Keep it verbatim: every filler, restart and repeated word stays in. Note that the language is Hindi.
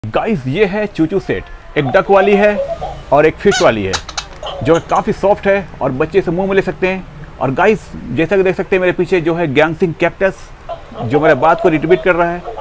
गाइस ये है चूचू सेट, एक डक वाली है और एक फिश वाली है जो काफ़ी सॉफ्ट है और बच्चे से मुंह में ले सकते हैं। और गाइस जैसा कि देख सकते हैं मेरे पीछे जो है ग्यांगसिंग कैक्टस जो मेरे बात को रिट्वीट कर रहा है।